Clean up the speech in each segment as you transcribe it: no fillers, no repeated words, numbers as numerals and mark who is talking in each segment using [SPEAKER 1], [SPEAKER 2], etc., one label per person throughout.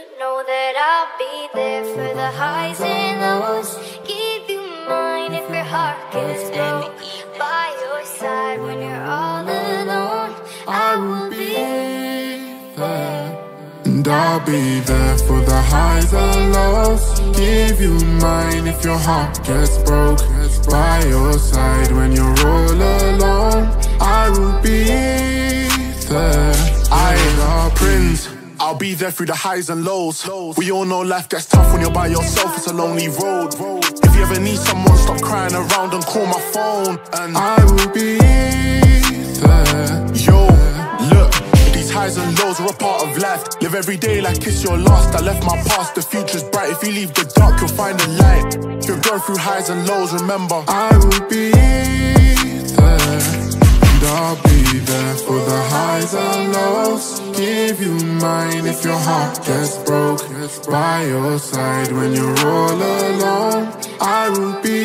[SPEAKER 1] know that I'll be there for the highs and lows. Give you mine if your heart gets broke. By your side when you're all alone, I will be there.
[SPEAKER 2] And I'll be there for the highs and lows. Give you mine if your heart gets broke. By your side when you're all alone, I will be there. I'm Prinz, I'll be there through the highs and lows. We all know life gets tough when you're by yourself, it's a lonely road. If you ever need someone, stop crying around and call my phone, and I will be there. Yo, look, these highs and lows are a part of life. Live every day like it's your last. I left my past, the future's bright. If you leave the dark, you'll find the light. If you're going through highs and lows, remember I will be there. And I'll be there for the highs and lows. Give you mine if your heart gets broke. By your side when you're all alone, I will be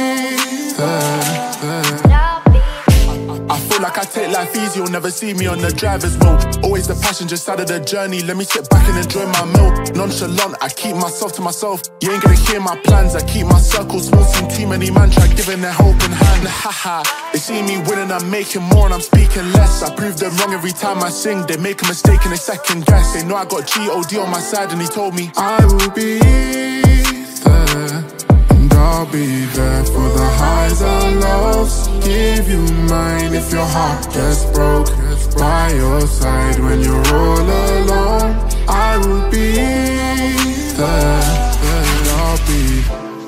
[SPEAKER 2] there. I feel like I take life easy, you'll never see me on the driver's wheel. Always the passenger side of the journey, let me sit back and enjoy my meal. Nonchalant, I keep myself to myself. You ain't gonna hear my plans, I keep my circle small. Seen too many man try giving their hope in hand. Haha, they see me winning, I'm making more and I'm speaking less. I prove them wrong every time I sing, they make a mistake and they second guess. They know I got G.O.D. on my side and he told me I will be there. I'll be there for the highs and lows. Give you mine if your heart gets broke. By your side when you're all alone, I will be there. I'll be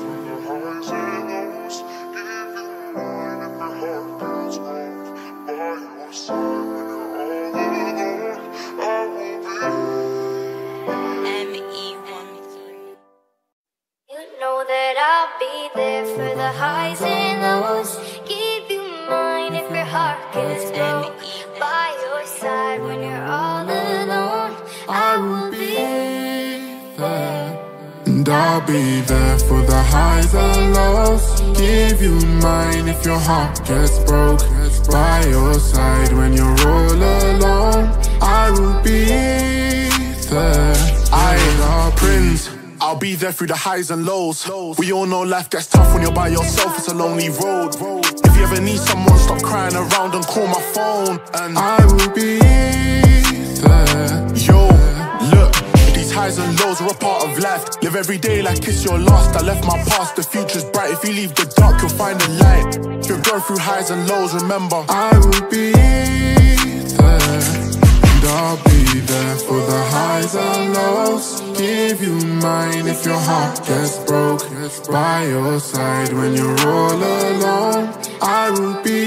[SPEAKER 1] know that I'll be there for the highs and lows. Give you mine if your heart gets broke. By your side when you're all alone, I will be
[SPEAKER 2] there. And I'll be there for the highs and lows. Give you mine if your heart gets broke. By your side when you're all alone, I will be there. I'm Prinz, I'll be there through the highs and lows. We all know life gets tough when you're by yourself, it's a lonely road. If you ever need someone, stop crying around and call my phone, and I will be there. Yo, look, these highs and lows are a part of life. Live every day like it's your last. I left my past, the future's bright. If you leave the dark, you'll find the light. If you're going through highs and lows, remember I will be there. And I'll be there for the highs and lows. Give you mine if your heart gets broke. By your side when you're all alone, I will be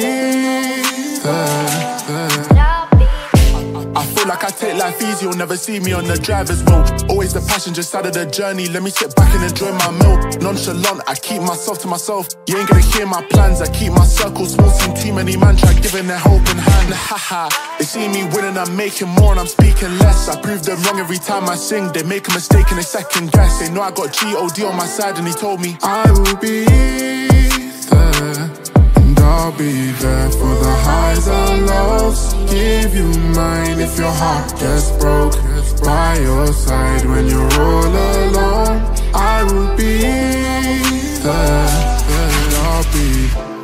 [SPEAKER 2] there. I feel like I take life easy, you'll never see me on the driver's wheel. Always the passenger side of the journey, let me sit back and enjoy my meal. Nonchalant, I keep myself to myself. You ain't gonna hear my plans, I keep my circle small. Seen too many man try giving their hope in hand. Haha, they see me winning, I'm making more and I'm speaking less. I prove them wrong every time I sing, they make a mistake and they second guess. They know I got G.O.D. on my side and he told me I will be there. I'll be there for the highs and lows. Give you mine if your heart gets broke. By your side when you're all alone, I will be there. I'll be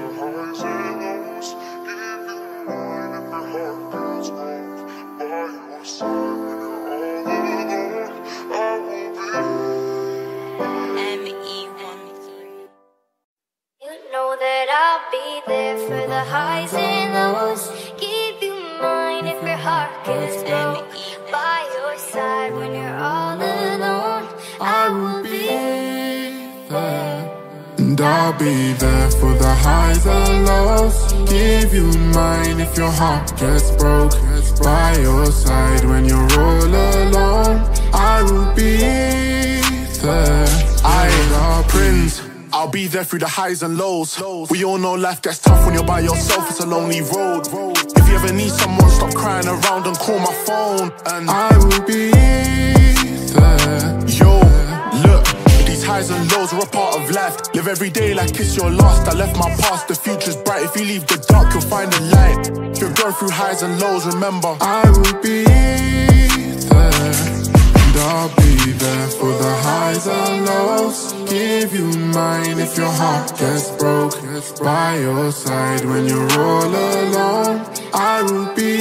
[SPEAKER 1] know that I'll be there for the highs and lows. Give you mine if your heart gets broke. By your side when you're all alone, I will be
[SPEAKER 2] there. And I'll be there for the highs and lows. Give you mine if your heart gets broke. By your side when you're all alone, I will be there. I'm Prinz, I'll be there through the highs and lows. We all know life gets tough when you're by yourself, it's a lonely road. If you ever need someone, stop crying around and call my phone, and I will be there. Yo, look, these highs and lows are a part of life. Live every day like it's your last. I left my past, the future's bright. If you leave the dark, you'll find the light. If you're going through highs and lows, remember I will be there. And I'll be there for the highs and lows. Give you mine if your heart gets broke. By your side when you're all alone, I will be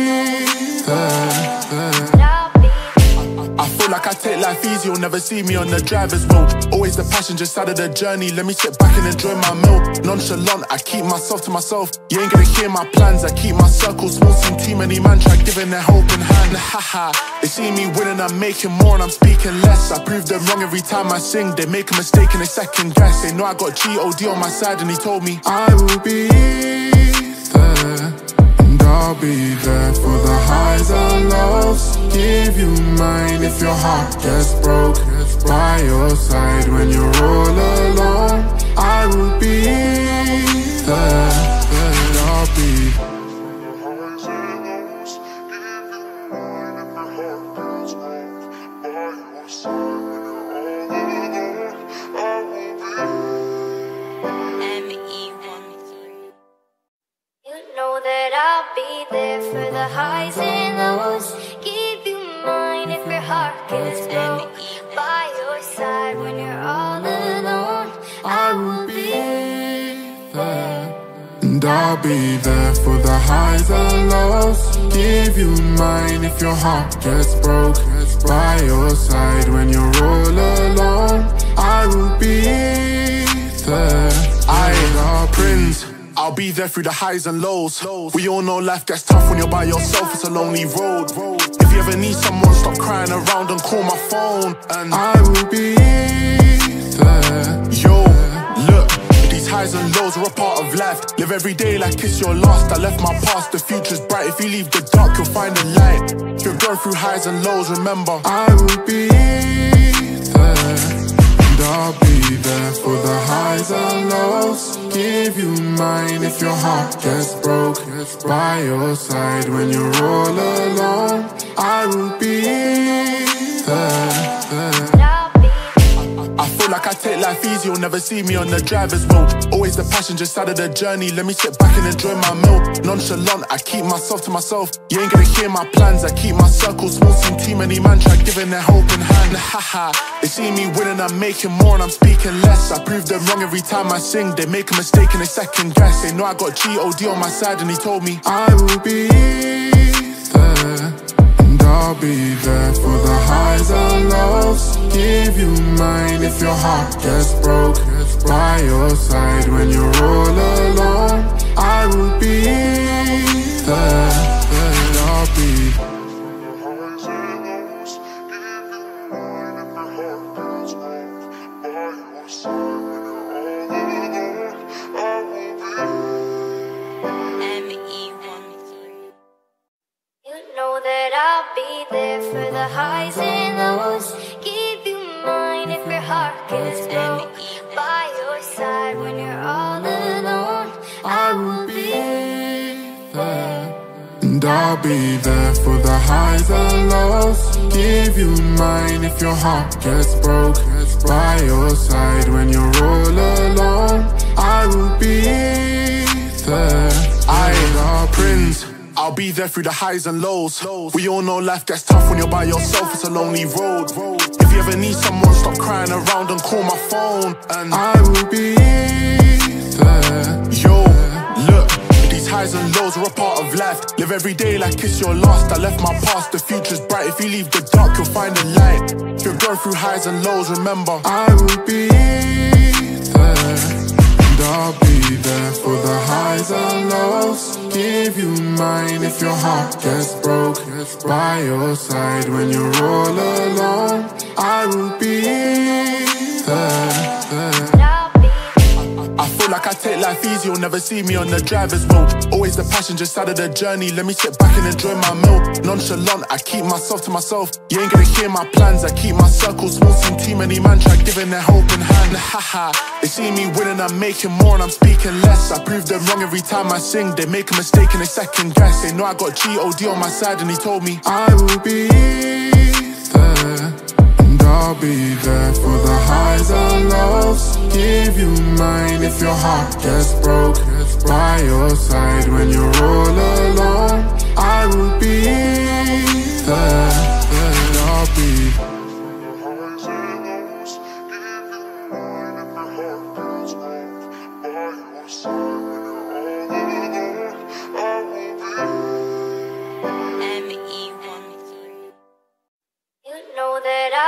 [SPEAKER 2] there. I feel like I take life easy, you'll never see me on the driver's wheel. Always the passenger side of the journey, let me sit back and enjoy my meal. Nonchalant, I keep myself to myself. You ain't gonna hear my plans, I keep my circle small. Seen too many man try giving their helping hand. Haha, they see me winning, I'm making more and I'm speaking less. I prove them wrong every time I sing, they make a mistake and they second guess. They know I got G.O.D. on my side and he told me I will be there. I'll be there for the highs and lows. Give you mine if your heart gets broke. By your side when you're all alone, I will be there. I'll be
[SPEAKER 1] I'll be there for the highs and lows. Give you mine if your heart gets broke. By your side when you're all alone, I will be
[SPEAKER 2] there. And I'll be there for the highs and lows. Give you mine if your heart gets broke. By your side when you're all alone, I will be there. I'm Prinz. I'll be there through the highs and lows. We all know life gets tough when you're by yourself, it's a lonely road. If you ever need someone, stop crying around and call my phone, and I will be there. Yo, look, these highs and lows are a part of life. Live every day like it's your last. I left my past, the future's bright. If you leave the dark, you'll find the light. If you're going through highs and lows, remember I will be there. I'll be there for the highs and lows. Give you mine if your heart gets broke. By your side when you're all alone, I will be there. I feel like I take life easy, you'll never see me on the driver's wheel. Always the passenger side of the journey, let me sit back and enjoy my meal. Nonchalant, I keep myself to myself. You ain't gonna hear my plans, I keep my circle small. Seen too many man try giving their helping hand. Haha, they see me winning, I'm making more and I'm speaking less. I prove them wrong every time I sing, they make a mistake and they second guess. They know I got G.O.D. on my side and he told me I will be there. I'll be there for the highs and lows. Give you mine if your heart gets broke. By your side when you're all alone, I will be there. I'll be
[SPEAKER 1] I'll be there for the highs and lows. Give you mine if your heart gets broke. By your side when you're all alone, I will be
[SPEAKER 2] there. And I'll be there for the highs and lows. Give you mine if your heart gets broke. By your side when you're all alone, I will be there. I'm Prinz. I'll be there through the highs and lows. We all know life gets tough when you're by yourself, it's a lonely road. If you ever need someone, stop crying around and call my phone, and I will be there. Yo, look, these highs and lows are a part of life. Live every day like it's your last. I left my past, the future's bright. If you leave the dark, you'll find the light. If you're going through highs and lows, remember I will be there. I'll be there for the highs and lows. Give you mine if your heart gets broke. By your side when you're all alone, I will be there. I feel like I take life easy, you'll never see me on the driver's wheel. Always the passenger side of the journey, let me sit back and enjoy my meal. Nonchalant, I keep myself to myself. You ain't gonna hear my plans, I keep my circle small. Seen too many man try giving their helping hand. Haha, they see me winning, I'm making more and I'm speaking less. I prove them wrong every time I sing, they make a mistake and they second guess. They know I got G.O.D. on my side and he told me I will be there. I'll be there for the highs and lows. Give you mine if your heart gets broke. By your side when you're all alone, I will be there. I'll be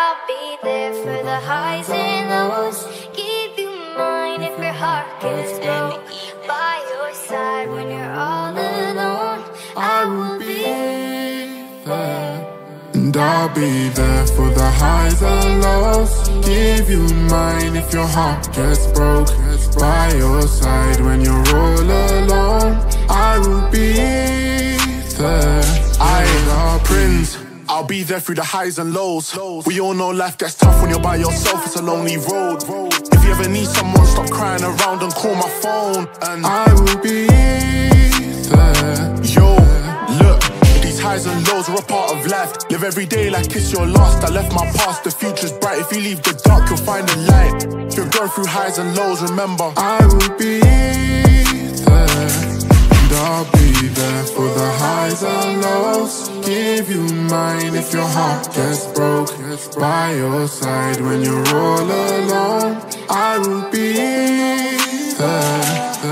[SPEAKER 1] I'll be there for the highs and lows. Give you mine if your heart gets broke. By your side when you're all alone, I will be there.
[SPEAKER 2] And I'll be there for the highs and lows. Give you mine if your heart gets broke. By your side when you're all alone, I will be there.
[SPEAKER 3] I'm Prinz. I'll be there through the highs and lows. We all know life gets tough when you're by yourself, it's a lonely road. If you ever need someone, stop crying around and call my phone. And
[SPEAKER 2] I will be there.
[SPEAKER 3] Yo, look, these highs and lows are a part of life. Live every day like it's your last. I left my past, the future's bright. If you leave the dark, you'll find the light. If you're going through highs and lows, remember
[SPEAKER 2] I will be there. And I'll be there for the highs and lows. Give you mine if your heart gets broke. By your side when you're all alone, I will be there.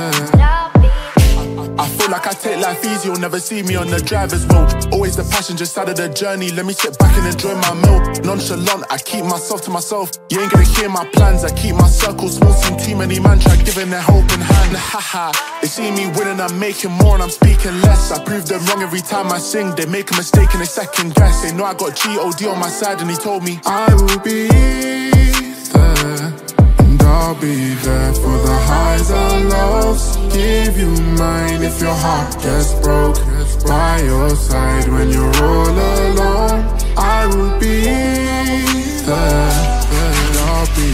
[SPEAKER 3] I feel like I take life easy, you'll never see me on the driver's wheel. Always the passenger side of the journey, let me sit back and enjoy my meal. Nonchalant, I keep myself to myself. You ain't gonna hear my plans, I keep my circle small. Seen too many man try giving their hope in hand. Haha, they see me winning, I'm making more and I'm speaking less. I prove them wrong every time I sing, they make a mistake and they second guess. They know I got G.O.D. on my side and he told me
[SPEAKER 2] I will be there. And I'll be there for the highs and lows. Give you mine if your heart gets broke. By your side when you're all alone, I will be there. And I'll be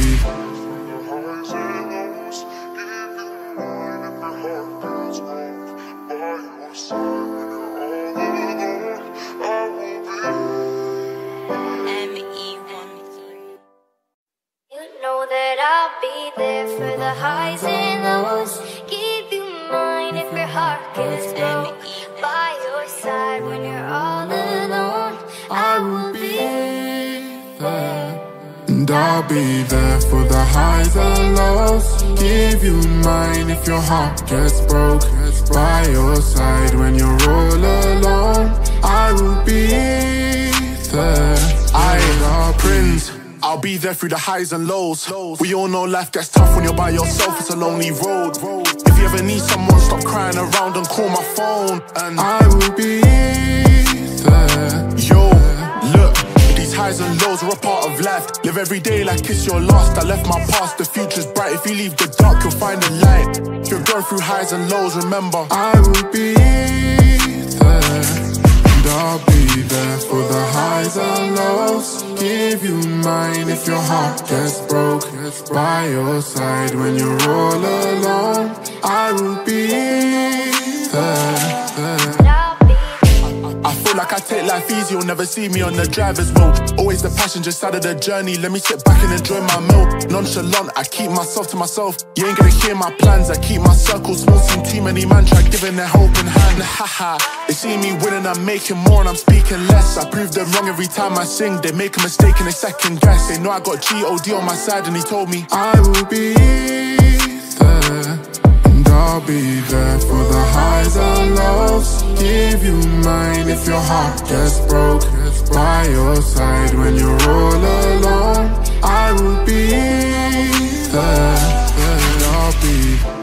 [SPEAKER 1] that I'll be there for the highs and lows. Give you mine if your heart gets broke. By your side when you're all alone, I will be
[SPEAKER 2] there. And I'll be there for the highs and lows. Give you mine if your heart gets broke. By your side when you're all alone, I will be there.
[SPEAKER 3] I'm Prinz. I'll be there through the highs and lows. We all know life gets tough when you're by yourself, it's a lonely road. If you ever need someone, stop crying around and call my phone. And
[SPEAKER 2] I will be there.
[SPEAKER 3] Yo, look, these highs and lows are a part of life. Live every day like it's your last. I left my past, the future's bright. If you leave the dark, you'll find the light. If you're going through highs and lows, remember
[SPEAKER 2] I will be there. And I'll be there for the highs and lows. Give you mine if your heart gets broke. By your side when you're all alone, I will be there.
[SPEAKER 3] I feel like I take life easy, you'll never see me on the driver's wheel. Always the passenger side of the journey, let me sit back and enjoy my meal. Nonchalant, I keep myself to myself. You ain't gonna hear my plans, I keep my circle small. Seen too many man try giving their hope in hand. Haha, they see me winning, I'm making more and I'm speaking less. I prove them wrong every time I sing, they make a mistake and they second guess. They know I got G.O.D. on my side and he told me
[SPEAKER 2] I will be there. And I'll be there for the highs and lows. Give you mine if your heart gets broke. By your side when you're all alone, I will be there. And I'll be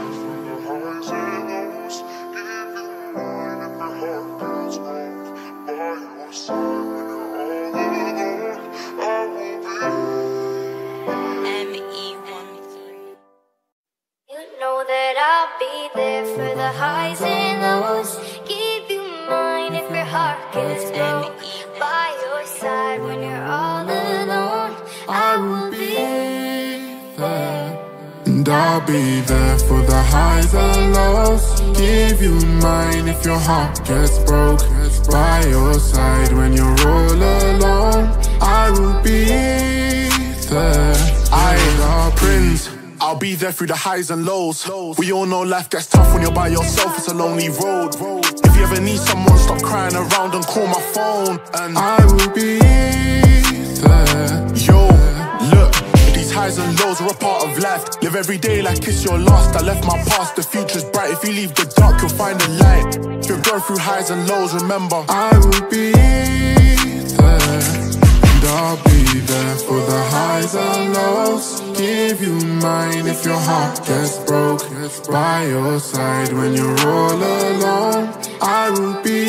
[SPEAKER 1] that I'll be there for the highs and lows. Give you mine if your heart gets broke. By your side when you're all alone, I will be
[SPEAKER 2] there. And I'll be there for the highs and lows. Give you mine if your heart gets broke. By your side when you're all alone, I will be there.
[SPEAKER 3] I'm Prinz. I'll be there through the highs and lows. We all know life gets tough when you're by yourself, it's a lonely road. If you ever need someone, stop crying around and call my phone. And
[SPEAKER 2] I will be there.
[SPEAKER 3] Yo, look, these highs and lows are a part of life. Live every day like it's your last. I left my past, the future's bright. If you leave the dark, you'll find the light. If you're going through highs and lows, remember
[SPEAKER 2] I will be there. And I'll be there for the highs and lows. Give you mine if your heart gets broke. By your side when you're all alone, I will be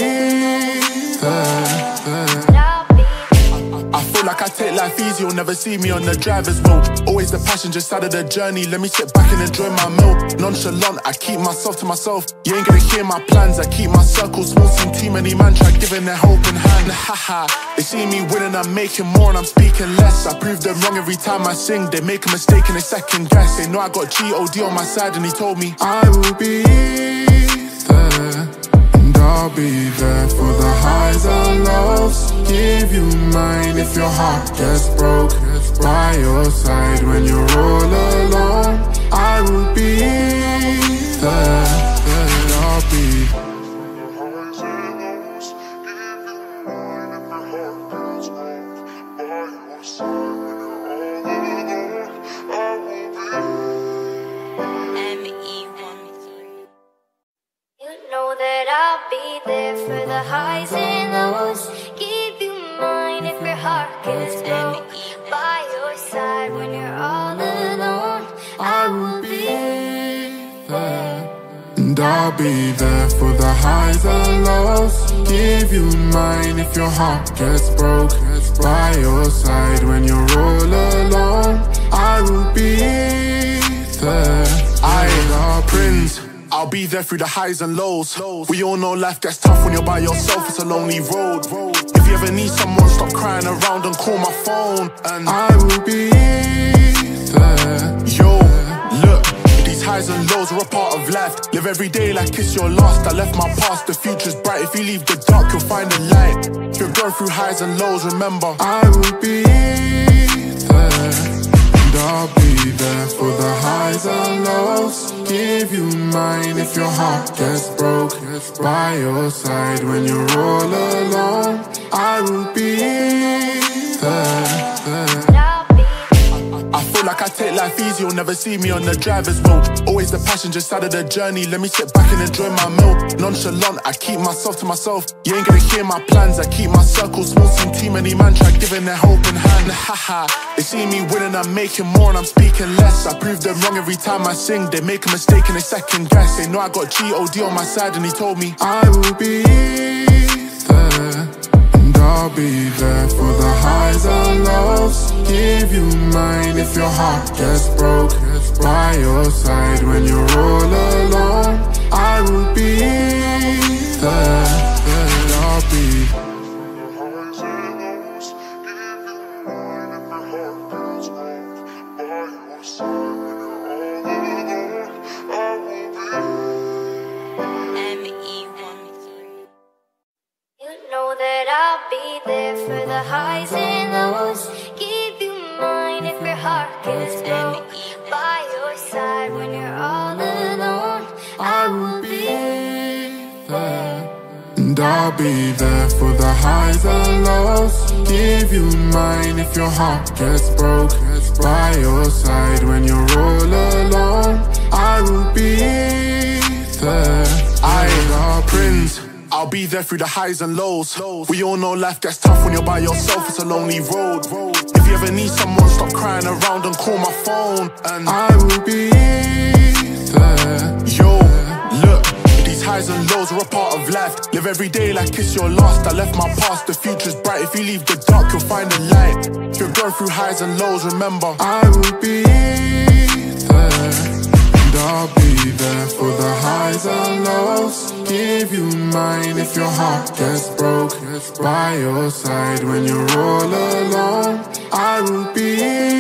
[SPEAKER 2] there.
[SPEAKER 3] I feel like I take life easy, you'll never see me on the driver's wheel. Always the passenger side of the journey, let me sit back and enjoy my meal. Nonchalant, I keep myself to myself. You ain't gonna hear my plans, I keep my circle small. Seen too many man try giving their helping hand. Haha, they see me winning, I'm making more and I'm speaking less. I prove them wrong every time I sing, they make a mistake and they second guess. They know I got G.O.D. on my side and he told me
[SPEAKER 2] I will be there. I'll be there for the highs and lows. Give you mine if your heart gets broke. By your side when you're all alone, I will be there. I'll be
[SPEAKER 1] I'll be there for the highs and lows. Give you mine if your heart gets broke. By your side when you're all alone, I will be
[SPEAKER 2] there. And I'll be there for the highs and lows. Give you mine if your heart gets broke. By your side when you're all alone, I will be there.
[SPEAKER 3] I'm Prinz. I'll be there through the highs and lows. We all know life gets tough when you're by yourself, it's a lonely road. If you ever need someone, stop crying around and call my phone. And
[SPEAKER 2] I will be there.
[SPEAKER 3] Yo, look, these highs and lows are a part of life. Live every day like it's your last. I left my past, the future's bright. If you leave the dark, you'll find the light. If you're going through highs and lows, remember
[SPEAKER 2] I will be there. And I'll be there for the highs and lows. Give you mine if your heart gets broke. By your side when you're all alone, I will be there.
[SPEAKER 3] I feel like I take life easy, you'll never see me on the driver's wheel. Always the passenger side of the journey, let me sit back and enjoy my meal. Nonchalant, I keep myself to myself. You ain't gonna hear my plans, I keep my circle small. Seen too many man try giving their helping hand. Haha, they see me winning, I'm making more and I'm speaking less. I prove them wrong every time I sing, they make a mistake and they second guess. They know I got G.O.D. on my side and he told me
[SPEAKER 2] I will be there. I'll be there for the highs and lows. Give you mine if your heart gets broke. By your side when you're all alone, I will be there. I'll be
[SPEAKER 1] I'll be there for the highs and lows. Give you mine if your heart gets broke. By your side when you're all alone, I will be
[SPEAKER 2] there. And I'll be there for the highs and lows. Give you mine if your heart gets broke. By your side when you're all alone, I will be there.
[SPEAKER 3] I'm Prinz. I'll be there through the highs and lows. We all know life gets tough when you're by yourself, it's a lonely road. If you ever need someone, stop crying around and call my phone. And
[SPEAKER 2] I will be there.
[SPEAKER 3] Yo, look, these highs and lows are a part of life. Live every day like it's your last. I left my past, the future's bright. If you leave the dark, you'll find the light. If you're going through highs and lows, remember
[SPEAKER 2] I will be there. And I'll be there for the highs and lows. Give you mine if your heart gets broke. By your side when you're all alone, I will be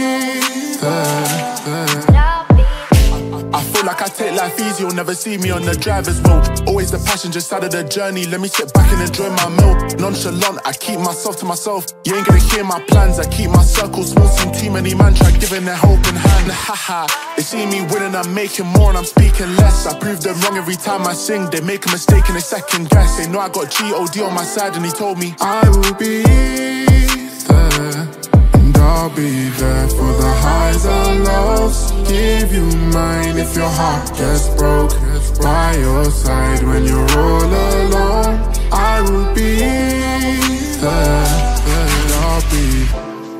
[SPEAKER 2] there.
[SPEAKER 3] I feel like I take life easy, you'll never see me on the driver's wheel. Always the passenger side of the journey, let me sit back and enjoy my meal. Nonchalant, I keep myself to myself. You ain't gonna hear my plans, I keep my circle small. Seen too many man try giving their helping hand. Haha, they see me winning, I'm making more and I'm speaking less. I prove them wrong every time I sing, they make a mistake and they second guess. They know I got G.O.D. on my side and he told me
[SPEAKER 2] I will be there. I'll be there for the highs and lows. Give you mine if your heart gets broke. By your side when you're all alone, I will be there. I'll be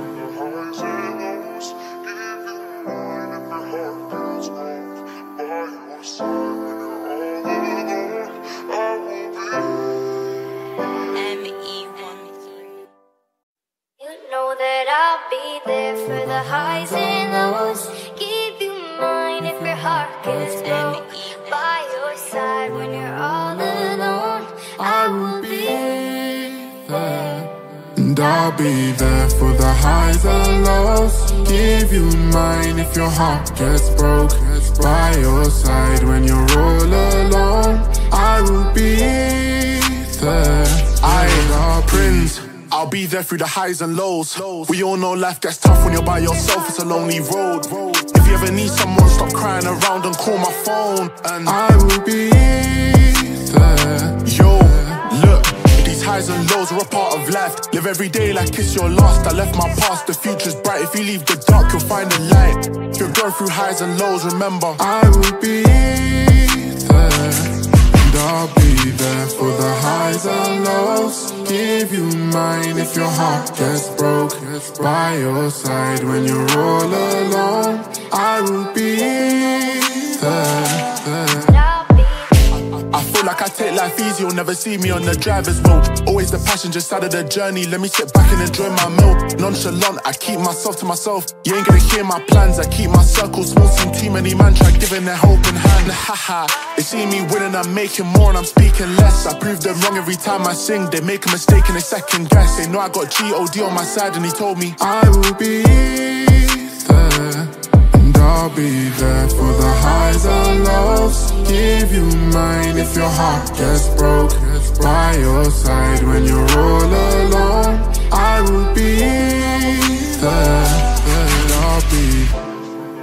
[SPEAKER 1] be there for the highs and lows. Give you mine if your heart gets broke. By your side when you're all alone, I will be
[SPEAKER 2] there. And I'll be there for the highs and lows. Give you mine if your heart gets broke. By your side when you're all alone, I will be there.
[SPEAKER 3] I Prinz, I'll be there through the highs and lows. We all know life gets tough when you're by yourself, it's a lonely road. If you ever need someone, stop crying around and call my phone. And
[SPEAKER 2] I will be there.
[SPEAKER 3] Yo, look, these highs and lows are a part of life. Live every day like it's your last. I left my past, the future's bright. If you leave the dark, you'll find the light. If you're going through highs and lows, remember
[SPEAKER 2] I will be there. And I'll be there for the highs and lows. Give you mine if your heart gets broke. By your side when you're all alone, I will be there.
[SPEAKER 3] I feel like I take life easy, you'll never see me on the driver's wheel. Always the passenger side of the journey, let me sit back and enjoy my meal. Nonchalant, I keep myself to myself. You ain't gonna hear my plans, I keep my circle small. Seen too many man try giving their helping hand. Haha, they see me winning, I'm making more and I'm speaking less. I prove them wrong every time I sing, they make a mistake and they second guess. They know I got G.O.D. on my side and he told me
[SPEAKER 2] I will be there. I'll be there for the highs and lows. Give you mine if your heart gets broke. By your side when you're all alone, I will be there. I'll be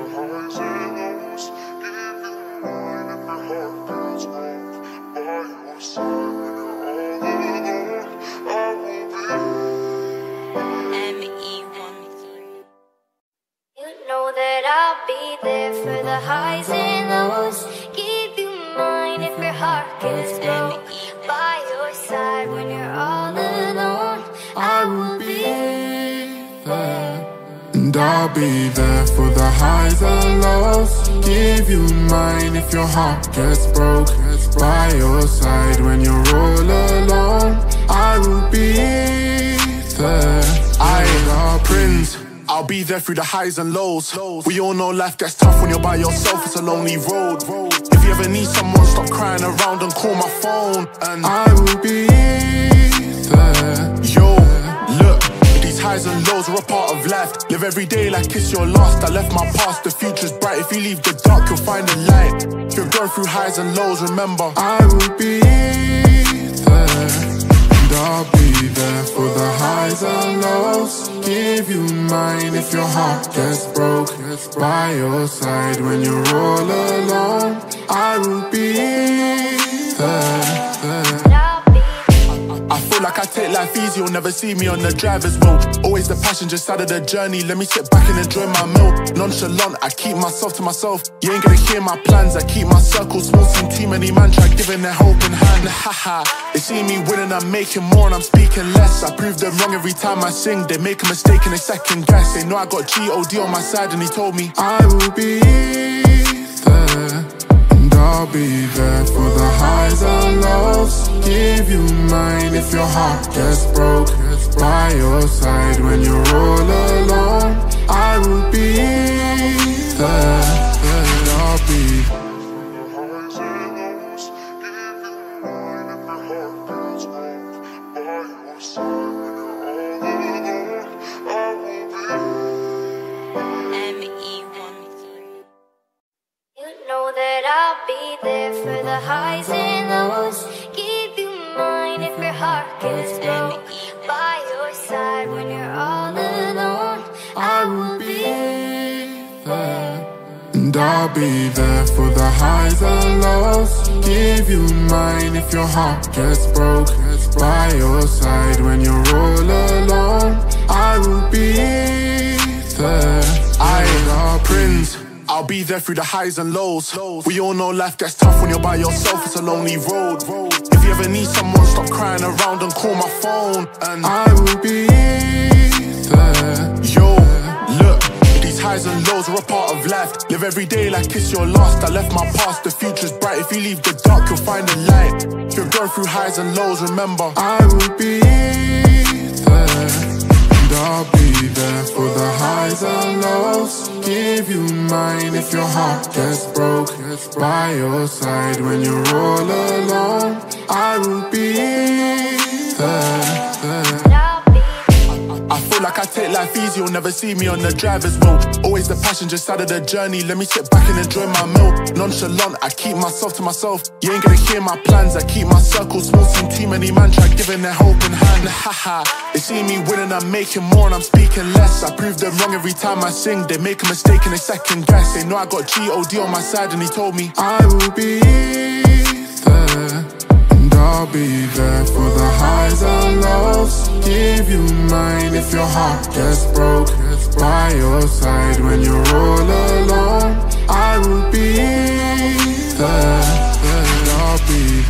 [SPEAKER 1] I'll be there for the highs and lows. Give you mine if your heart gets broke. By your side when you're all alone, I will be
[SPEAKER 2] there. And I'll be there for the highs and lows. Give you mine if your heart gets broke. By your side when you're all alone, I will be there.
[SPEAKER 3] I Prinz, I'll be there through the highs and lows. We all know life gets tough when you're by yourself, it's a lonely road. If you ever need someone, stop crying around and call my phone. And
[SPEAKER 2] I will be there.
[SPEAKER 3] Yo, look, these highs and lows are a part of life. Live every day like it's your last. I left my past, the future's bright. If you leave the dark, you'll find the light. If you're going through highs and lows, remember
[SPEAKER 2] I will be there. And I'll be there for the highs and lows. Give you mine if your heart gets broke. By your side when you're all alone, I will be there.
[SPEAKER 3] I feel like I take life easy, you'll never see me on the driver's wheel. Always the passenger side of the journey, let me sit back and enjoy my meal. Nonchalant, I keep myself to myself. You ain't gonna hear my plans, I keep my circle small. Seen too many man try giving their helping hand. Haha, they see me winning, I'm making more and I'm speaking less. I prove them wrong every time I sing, they make a mistake and they second guess. They know I got G.O.D. on my side and he told me
[SPEAKER 2] I will be there. I'll be there for the highs and lows. Give you mine if your heart gets broke. By your side when you're all alone, I will be there. I'll be
[SPEAKER 1] I'll be there for the highs and lows. Give you mine if your heart gets broke. By your side when you're all alone, I will be
[SPEAKER 2] there. And I'll be there for the highs and lows. Give you mine if your heart gets broke. By your side when you're all alone, I will be there.
[SPEAKER 3] I Prinz, I'll be there through the highs and lows. We all know life gets tough when you're by yourself, it's a lonely road. If you ever need someone, stop crying around and call my phone. And
[SPEAKER 2] I will be there.
[SPEAKER 3] Yo, look, these highs and lows are a part of life. Live every day like it's your last. I left my past, the future's bright. If you leave the dark, you'll find the light. If you're going through highs and lows, remember
[SPEAKER 2] I will be there. And I'll be there for the highs and lows. Give you mine if your heart gets broke. By your side when you're all alone, I will be there.
[SPEAKER 3] I feel like I take life easy, you'll never see me on the driver's wheel. Always the passenger side of the journey, let me sit back and enjoy my meal. Nonchalant, I keep myself to myself. You ain't gonna hear my plans, I keep my circle small. Seen too many man try giving their helping hand. Haha, they see me winning, I'm making more and I'm speaking less. I prove them wrong every time I sing, they make a mistake and they second guess. They know I got G.O.D. on my side and he told me
[SPEAKER 2] I will be there. I'll be there for the highs and lows. Give you mine if your heart gets broke. By your side when you're all alone, I will be there. I'll be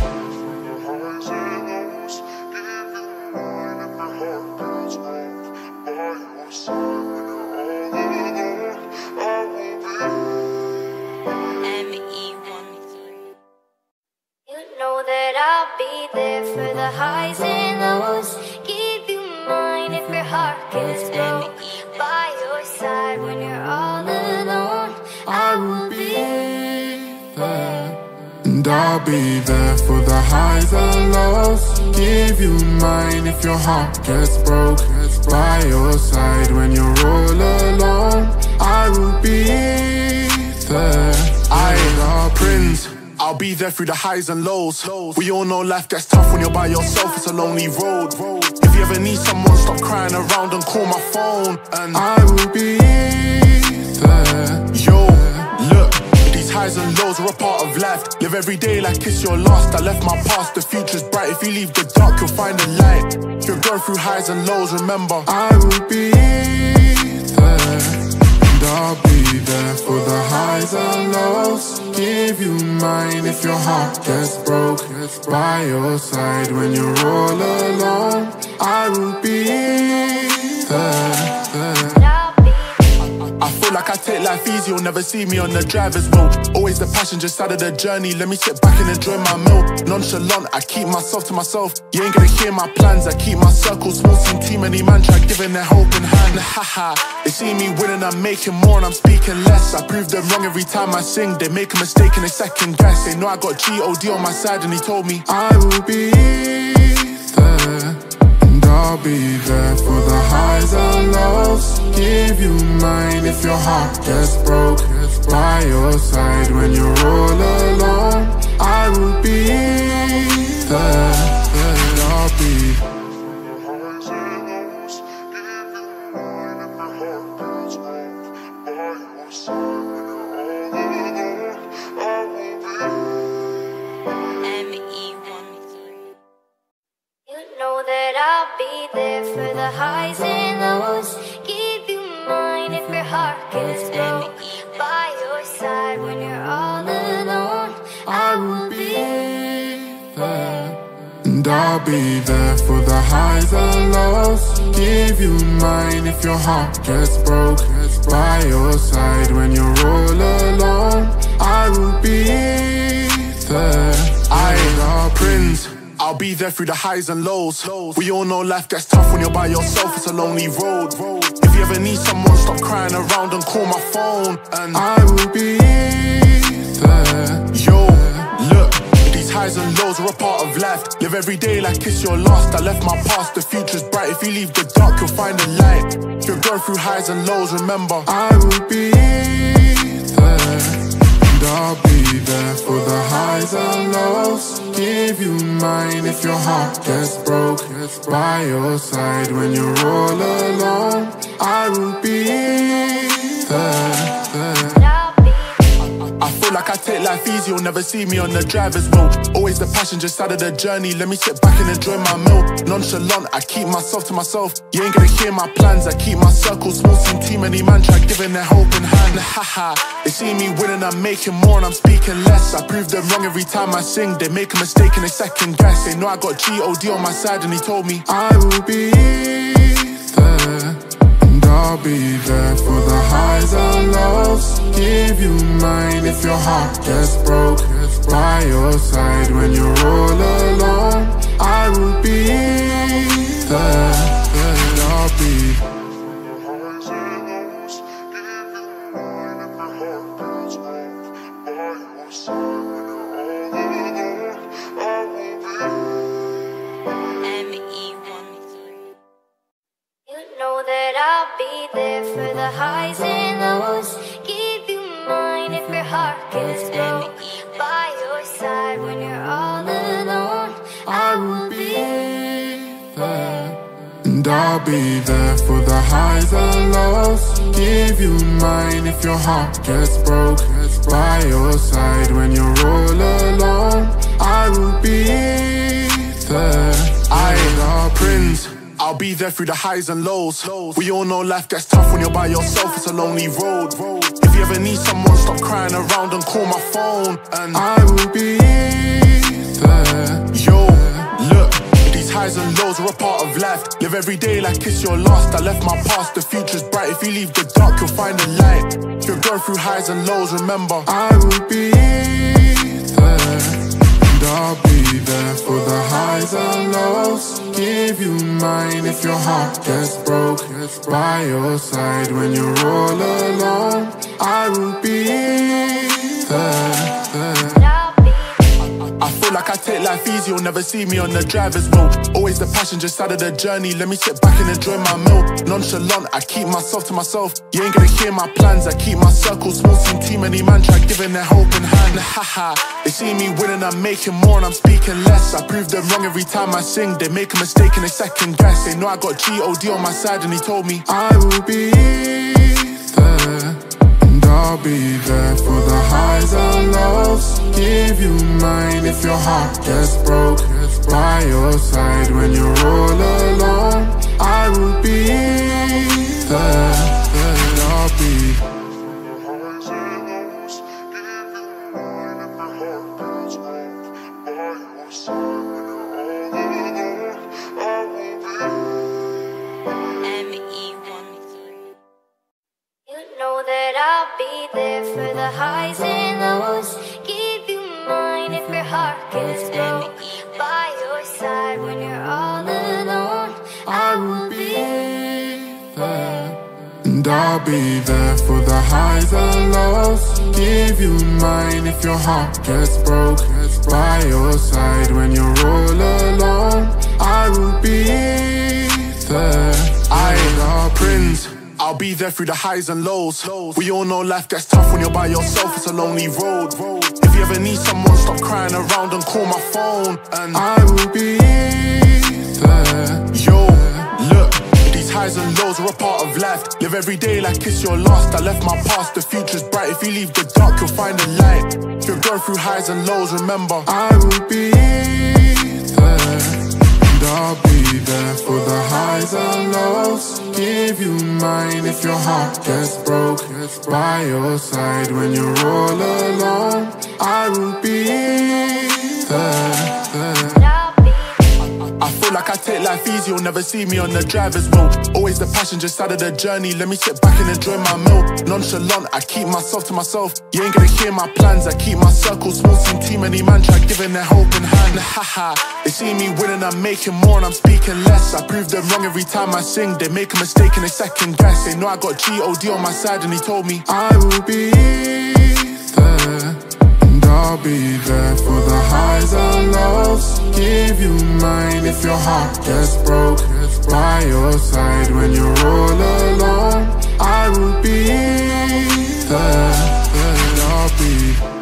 [SPEAKER 1] I'll be there for the highs and lows. Give you mine if your heart gets broke. By your side when you're all alone, I will be
[SPEAKER 2] there. And I'll be there for the highs and lows. Give you mine if your heart gets broke. By your side when you're all alone, I will be there.
[SPEAKER 3] I'm Prinz. I'll be there through the highs and lows. We all know life gets tough when you're by yourself, it's a lonely road. If you ever need someone, stop crying around and call my phone. And
[SPEAKER 2] I will be there.
[SPEAKER 3] Yo, look, these highs and lows are a part of life. Live every day like it's your last. I left my past, the future's bright. If you leave the dark, you'll find the light. If you're going through highs and lows, remember
[SPEAKER 2] I will be there. And I'll be there for the highs and lows. Give you mine if your heart gets broke. By your side when you're all alone, I will be there.
[SPEAKER 3] I feel like I take life easy, you'll never see me on the driver's wheel. Always the passenger side of the journey, let me sit back and enjoy my meal. Nonchalant, I keep myself to myself. You ain't gonna hear my plans, I keep my circle small. Seen too many man try giving their helping hand. Haha, they see me winning, I'm making more and I'm speaking less. I prove them wrong every time I sing, they make a mistake and they second guess. They know I got G.O.D. on my side and he told me
[SPEAKER 2] I will be there. I'll be there for the highs and lows. Give you mine if your heart gets broke. By your side when you're all alone, I will be there. I'll be
[SPEAKER 1] I'll be there for the highs and lows. Give you mine if your heart gets broke. By your side when you're all alone, I will be
[SPEAKER 2] there. And I'll be there for the highs and lows. Give you mine if your heart gets broke. By your side when you're all alone, I will be there.
[SPEAKER 3] I'm Prinz. I'll be there through the highs and lows. We all know life gets tough when you're by yourself, it's a lonely road. If you ever need someone, stop crying around and call my phone. And
[SPEAKER 2] I will be there.
[SPEAKER 3] Yo, look, these highs and lows are a part of life. Live every day like it's your last. I left my past, the future's bright. If you leave the dark, you'll find the light. If you're going through highs and lows, remember
[SPEAKER 2] I will be there. And I'll be there for the highs and lows. Give you mine if your heart gets broke. By your side when you're all alone, I will be there.
[SPEAKER 3] I feel like I take life easy, you'll never see me on the driver's wheel. Always the passenger side of the journey, let me sit back and enjoy my meal. Nonchalant, I keep myself to myself. You ain't gonna hear my plans, I keep my circle small. Seen too many man try giving their helping hand. Haha, they see me winning, I'm making more and I'm speaking less. I prove them wrong every time I sing, they make a mistake and they second guess. They know I got G.O.D. on my side and he told me
[SPEAKER 2] I will be there. I'll be there for the highs and lows. Give you mine if your heart gets broke. By your side when you're all alone, I will be there. I'll be
[SPEAKER 1] the highs and lows. Give you mine if your heart gets broke. By your side when you're all alone, I will be
[SPEAKER 2] there. And I'll be there for the highs and lows. Give you mine if your heart gets broke. By your side when you're all alone, I will be there.
[SPEAKER 3] I Prinz, I'll be there through the highs and lows. We all know life gets tough when you're by yourself, it's a lonely road. If you ever need someone, stop crying around and call my phone. And
[SPEAKER 2] I will be there.
[SPEAKER 3] Yo, look, these highs and lows are a part of life. Live every day like it's your last. I left my past, the future's bright. If you leave the dark, you'll find the light. If you're going through highs and lows, remember
[SPEAKER 2] I will be there. And I'll be there for the highs and lows. Give you mine if your heart gets broke. By your side when you're all alone, I will be there.
[SPEAKER 3] I feel like I take life easy, you'll never see me on the driver's wheel. Always the passenger side of the journey, let me sit back and enjoy my meal. Nonchalant, I keep myself to myself. You ain't gonna hear my plans, I keep my circle small. Seen too many man try giving their helping hand. Haha, they see me winning, I'm making more and I'm speaking less. I prove them wrong every time I sing, they make a mistake and they second guess. They know I got G.O.D. on my side and he told me
[SPEAKER 2] I will be there. And I'll be there for the highs and lows. Give you mine if your heart gets broke. By your side when you're all alone, I will be there. And I'll be
[SPEAKER 1] I'll be there for the highs and lows. Give you mine if your heart gets broke. By your side when you're all alone, I will be
[SPEAKER 2] there. And I'll be there for the highs and lows. Give you mine if your heart gets broke. By your side when you're all alone, I will be there.
[SPEAKER 3] I Prinz, I'll be there through the highs and lows. We all know life gets tough when you're by yourself, it's a lonely road. If you ever need someone, stop crying around and call my phone. And
[SPEAKER 2] I will be there.
[SPEAKER 3] Yo, look, these highs and lows are a part of life. Live every day like it's your last. I left my past, the future's bright. If you leave the dark, you'll find the light. If you're going through highs and lows, remember
[SPEAKER 2] I will be there. And I'll be there for the highs and lows. Give you mine if your heart gets broke. By your side when you're all alone, I will be there.
[SPEAKER 3] I feel like I take life easy, you'll never see me on the driver's wheel. Always the passenger side of the journey, let me sit back and enjoy my meal. Nonchalant, I keep myself to myself. You ain't gonna hear my plans, I keep my circle small. Seen too many man try giving their helping hand. Haha, they see me winning, I'm making more and I'm speaking less. I prove them wrong every time I sing, they make a mistake and they second guess. They know I got G.O.D. on my side and he told me
[SPEAKER 2] I will be there. And I'll be there for the highs and lows. Give you mine if your heart gets broke. By your side when you're all alone, I will be there. And I'll be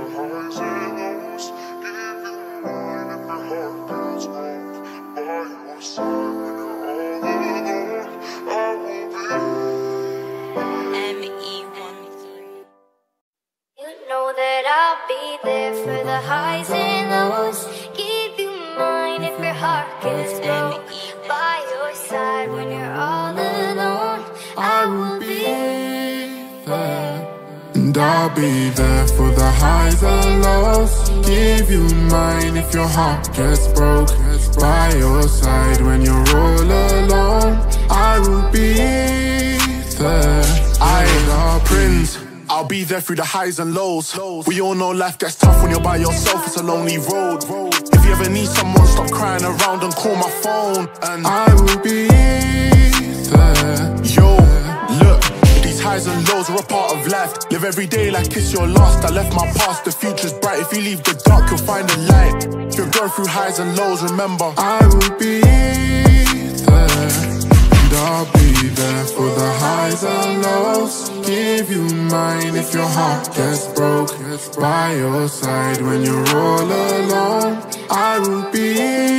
[SPEAKER 1] I'll be there for the highs and lows. Give you mine if your heart gets broke. By your side when you're all alone, I will be
[SPEAKER 2] there. And I'll be there for the highs and lows. Give you mine if your heart gets broke. By your side when you're all alone, I will be there.
[SPEAKER 3] I Prinz, I'll be there through the highs and lows. We all know life gets tough when you're by yourself, it's a lonely road. If you ever need someone, stop crying around and call my phone. And
[SPEAKER 2] I will be there.
[SPEAKER 3] Yo, look, these highs and lows are a part of life. Live every day like it's your last. I left my past, the future's bright. If you leave the dark, you'll find the light. If you're going through highs and lows, remember
[SPEAKER 2] I will be there. And I'll be there for the highs and lows. Give you mine if your heart gets broke. By your side when you're all alone, I will be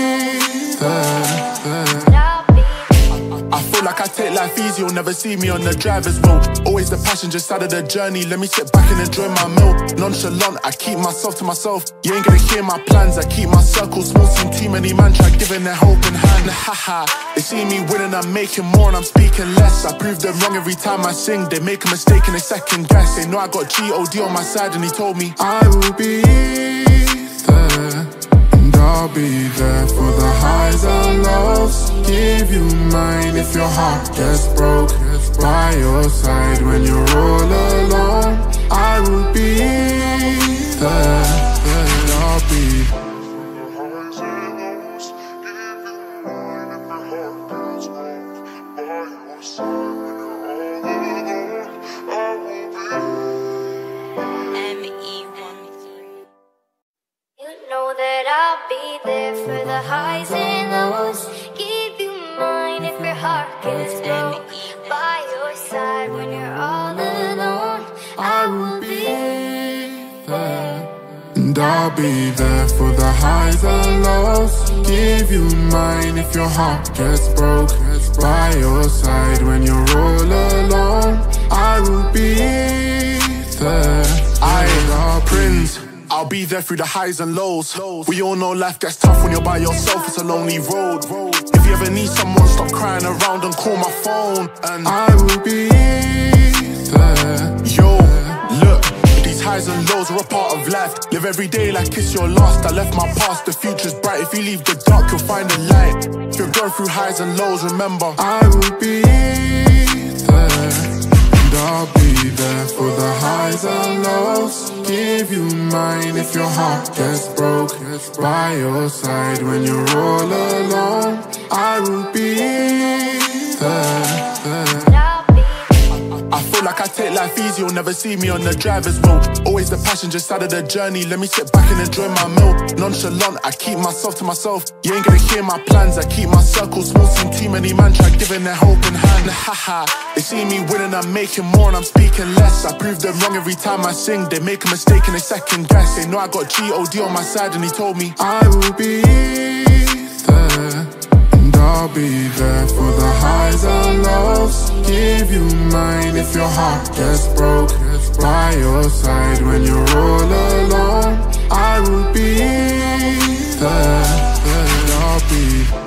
[SPEAKER 2] there.
[SPEAKER 3] I feel like I take life easy, you'll never see me on the driver's wheel. Always the passenger side of the journey, let me sit back and enjoy my meal. Nonchalant, I keep myself to myself. You ain't gonna hear my plans, I keep my circle small. Seen too many man try giving their helping hand. Haha, they see me winning, I'm making more and I'm speaking less. I prove them wrong every time I sing, they make a mistake and they second guess. They know I got G.O.D. on my side and he told me
[SPEAKER 2] I will be there. I'll be there for the highs and lows. Give you mine if your heart gets broke. By your side when you're all alone, I will be there. I'll be
[SPEAKER 1] I'll be there for the highs and lows. Give you mine if your heart gets broke. By your side when you're all alone, I will be
[SPEAKER 2] there. And I'll be there for the highs and lows. Give you mine if your heart gets broke. By your side when you're all alone, I will be there.
[SPEAKER 3] I'm Prinz. I'll be there through the highs and lows. We all know life gets tough when you're by yourself, it's a lonely road. If you ever need someone, stop crying around and call my phone. And
[SPEAKER 2] I will be there.
[SPEAKER 3] Yo, look, these highs and lows are a part of life. Live every day like it's your last. I left my past, the future's bright. If you leave the dark, you'll find the light. If you're going through highs and lows, remember
[SPEAKER 2] I will be there. And I'll be there for the highs and lows. Give you mine if your heart gets broke. By your side when you're all alone, I will be there.
[SPEAKER 3] I feel like I take life easy, you'll never see me on the driver's wheel. Always the passenger side of the journey, let me sit back and enjoy my meal. Nonchalant, I keep myself to myself. You ain't gonna hear my plans, I keep my circle small. Seen too many man try giving their helping hand. Haha, they see me winning, I'm making more and I'm speaking less. I prove them wrong every time I sing, they make a mistake and they second guess. They know I got G.O.D. on my side and he told me
[SPEAKER 2] I will be there. I'll be there for the highs and lows. Give you mine if your heart gets broke. By your side when you're all alone, I will be there. I'll be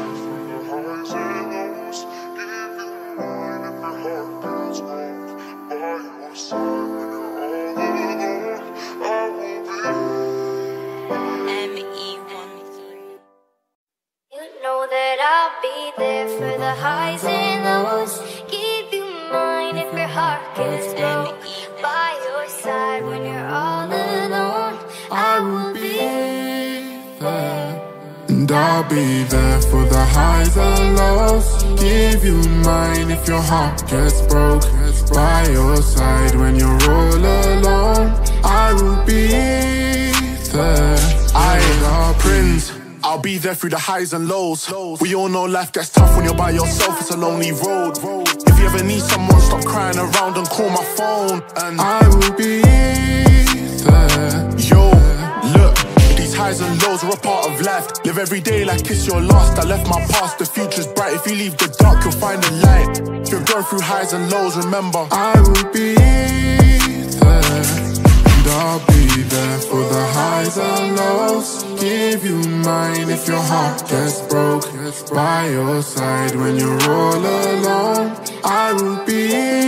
[SPEAKER 1] I'll be there for the highs and lows. Give you mine if your heart gets broke. By your side when you're all alone, I will be
[SPEAKER 2] there. And I'll be there for the highs and lows. Give you mine if your heart gets broke. By your side when you're all alone, I will be there.
[SPEAKER 3] I'm Prinz. I'll be there through the highs and lows. We all know life gets tough when you're by yourself, it's a lonely road. If you ever need someone, stop crying around and call my phone. And
[SPEAKER 2] I will be there.
[SPEAKER 3] Yo, look, these highs and lows are a part of life. Live every day like it's your last. I left my past, the future's bright. If you leave the dark, you'll find the light. If you're going through highs and lows, remember
[SPEAKER 2] I will be there. I'll be there for the highs and lows. Give you mine if your heart gets broke. By your side when you're all alone, I will be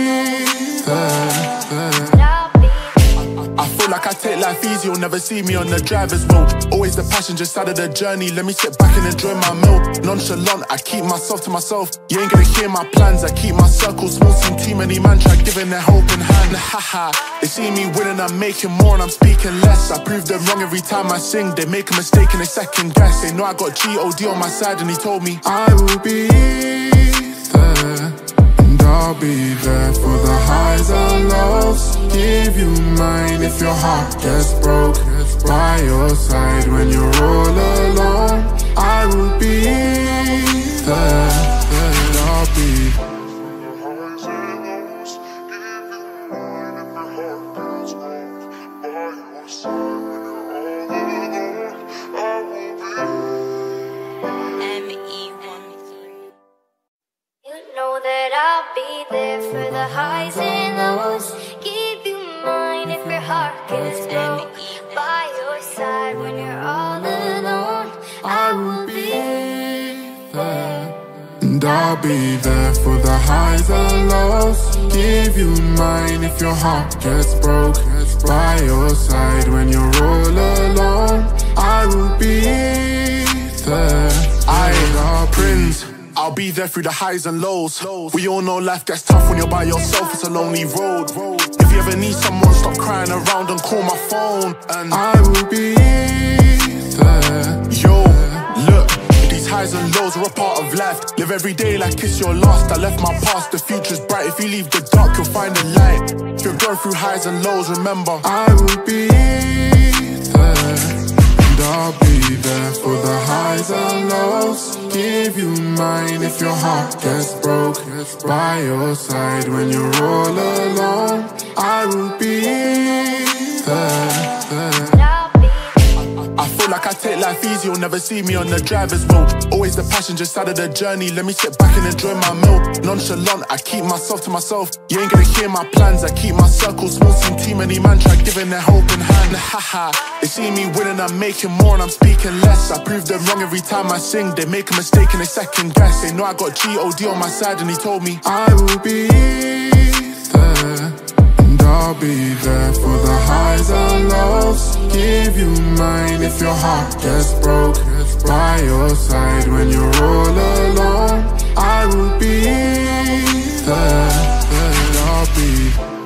[SPEAKER 2] there.
[SPEAKER 3] I feel like I take life easy, you'll never see me on the driver's wheel. Always the passenger side of the journey, let me sit back and enjoy my meal. Nonchalant, I keep myself to myself. You ain't gonna hear my plans, I keep my circle small. Seen too many man try giving their helping hand. Haha, they see me winning, I'm making more and I'm speaking less. I prove them wrong every time I sing, they make a mistake and they second guess. They know I got G.O.D. on my side and he told me
[SPEAKER 2] I will be there. I'll be there for the highs and lows. Give you mine if your heart gets broke. By your side when you're all alone, I will be there. I'll be
[SPEAKER 1] heart gets broke. By your side when you're all alone, I will be
[SPEAKER 2] there. And I'll be there for the highs and lows. Give you mine if your heart gets broke. By your side when you're all alone, I will be there.
[SPEAKER 3] I Prinz, I'll be there through the highs and lows. We all know life gets tough when you're by yourself, it's a lonely road. If you ever need someone, stop crying around and call my phone. And
[SPEAKER 2] I will be there.
[SPEAKER 3] Yo, look, these highs and lows are a part of life. Live every day like it's your last. I left my past, the future's bright. If you leave the dark, you'll find the light. If you're going through highs and lows, remember
[SPEAKER 2] I will be there. And I'll be there for the highs and lows. Give you mine if your heart gets broke. By your side when you're all alone, I will be there.
[SPEAKER 3] I feel like I take life easy, you'll never see me on the driver's wheel. Always the passenger side of the journey, let me sit back and enjoy my meal. Nonchalant, I keep myself to myself. You ain't gonna hear my plans, I keep my circle small. Seen too many man try giving their hope in hand. Haha, they see me winning, I'm making more and I'm speaking less. I prove them wrong every time I sing, they make a mistake and they second guess. They know I got G.O.D. on my side and he told me
[SPEAKER 2] I will be there. And I'll be there for the highs and lows. Give you mine if your heart gets broke. By your side when you're all alone, I will be there. And I'll be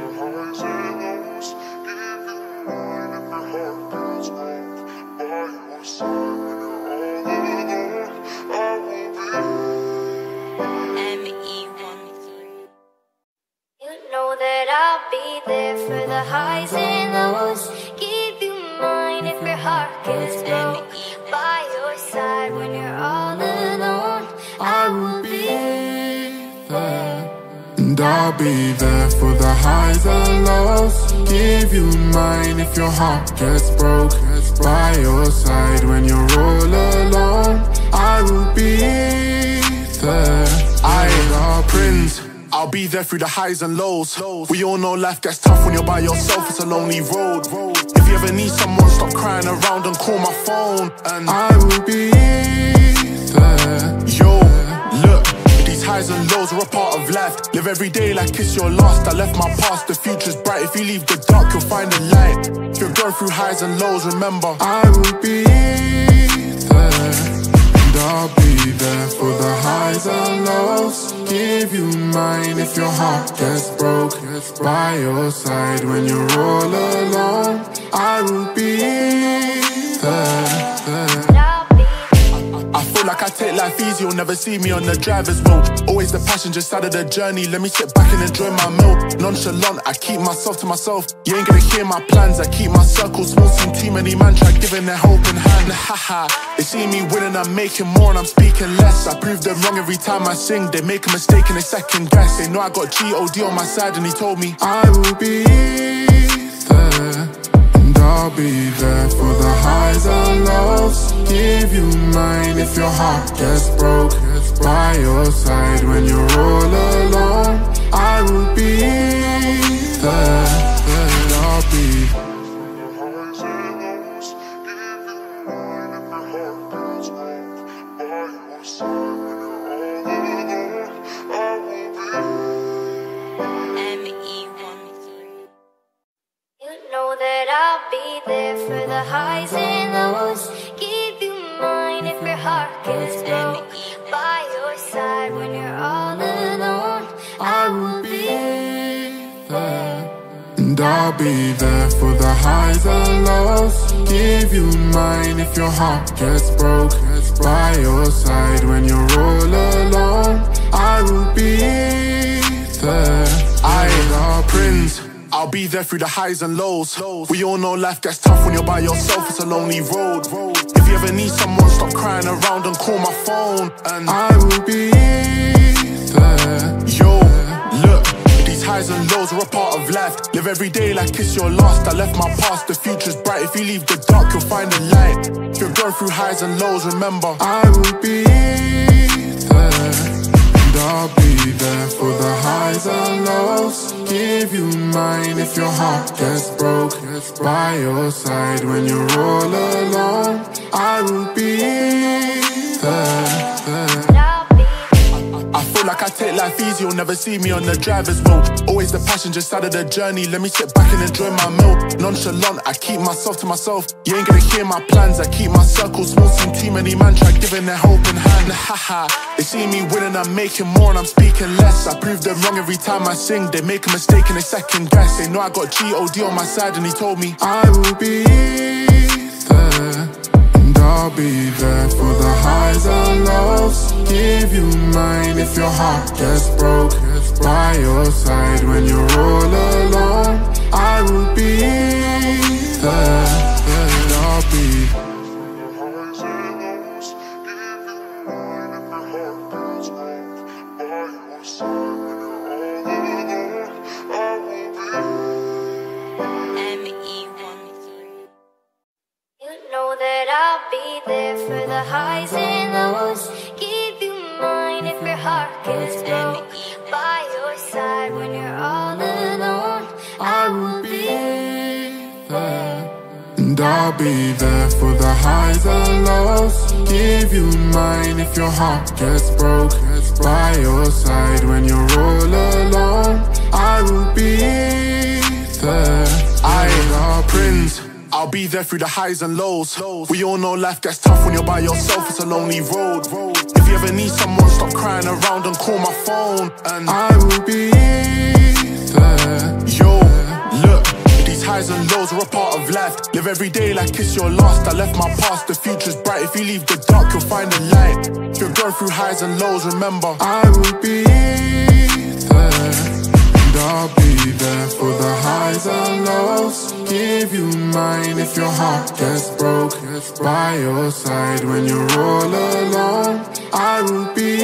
[SPEAKER 1] I'll be there for the highs and lows. Give you mine if your heart gets broke. By your side when you're all alone, I will be
[SPEAKER 2] there. And I'll be there for the highs and lows. Give you mine if your heart gets broke. By your side when you're all alone, I will be there.
[SPEAKER 3] I Prinz, I'll be there through the highs and lows. We all know life gets tough when you're by yourself, it's a lonely road. If you ever need someone, stop crying around and call my phone. And
[SPEAKER 2] I will be there.
[SPEAKER 3] Yo, look, these highs and lows are a part of life. Live every day like it's your last. I left my past, the future's bright. If you leave the dark, you'll find the light. If you're going through highs and lows, remember
[SPEAKER 2] I will be there. And I'll be there for the highs and lows. Give you mine if your heart gets broke. By your side when you're all alone, I will be there.
[SPEAKER 3] I feel like I take life easy, you'll never see me on the driver's wheel. Always the passenger side of the journey, let me sit back and enjoy my meal. Nonchalant, I keep myself to myself. You ain't gonna hear my plans, I keep my circle small. Seen too many man try giving their hope in hand. Haha, they see me winning, I'm making more and I'm speaking less. I prove them wrong every time I sing, they make a mistake and they second guess. They know I got G.O.D. on my side and he told me
[SPEAKER 2] I will be there. And I'll be there for the highs and lows. Give you mine if your heart gets broke. By your side when you're all alone, I will be there. And I'll be
[SPEAKER 1] I'll be there for the highs and lows. Give you mine if your heart gets broke. By your side when you're all alone, I will be
[SPEAKER 2] there. And I'll be there for the highs and lows. Give you mine if your heart gets broke. By your side when you're all alone, I will be there.
[SPEAKER 3] I Prinz, I'll be there through the highs and lows. We all know life gets tough when you're by yourself, it's a lonely road. If you ever need someone, stop crying around and call my phone. And
[SPEAKER 2] I will be there.
[SPEAKER 3] Yo, look, these highs and lows are a part of life. Live every day like it's your last. I left my past, the future's bright. If you leave the dark, you'll find the light. If you're going through highs and lows, remember
[SPEAKER 2] I will be there. And I'll be there for the highs and lows. Give you mine if your heart gets broke. By your side when you're all alone. I will be there.
[SPEAKER 3] I feel like I take life easy, you'll never see me on the driver's wheel. Always the passenger side of the journey, let me sit back and enjoy my meal. Nonchalant, I keep myself to myself. You ain't gonna hear my plans, I keep my circle small. Seen too many man try giving their helping hand. Haha, they see me winning, I'm making more and I'm speaking less. I prove them wrong every time I sing, they make a mistake and they second guess. They know I got G.O.D. on my side and he told me
[SPEAKER 2] I will be there. I'll be there for the highs and lows. Give you mine if your heart gets broke. By your side when you're all alone. I will be there. I'll be
[SPEAKER 1] I'll be there for the highs and lows. Give you mine if your heart gets broke. By your side when you're all alone. I will be
[SPEAKER 2] there. And I'll be there for the highs and lows. Give you mine if your heart gets broke. By your side when you're all alone. I will be there.
[SPEAKER 3] I'm Prinz. I'll be there through the highs and lows. We all know life gets tough when you're by yourself, it's a lonely road. If you ever need someone, stop crying around and call my phone. And
[SPEAKER 2] I will be there.
[SPEAKER 3] Yo, look, these highs and lows are a part of life. Live every day like it's your last. I left my past, the future's bright. If you leave the dark, you'll find the light. If you're going through highs and lows, remember
[SPEAKER 2] I will be there. And I'll be there for the highs and lows. Give you mine if your heart gets broke. By your side when you're all alone. I will be